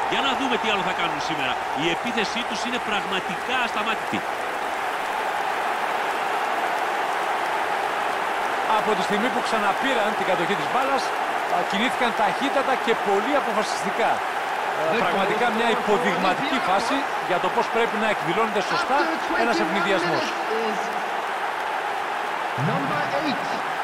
Για να δούμε τι άλλο θα κάνουν σήμερα. Η επίθεσή τους είναι πραγματικά ασταμάτητη. Από τη στιγμή που ξαναπήραν την κατοχή της μπάλας, κινήθηκαν ταχύτατα και πολύ αποφασιστικά. Πραγματικά μια υποδειγματική φάση για το πώς πρέπει να εκδηλώνεται σωστά ένας ευνηδιασμός. Number 8.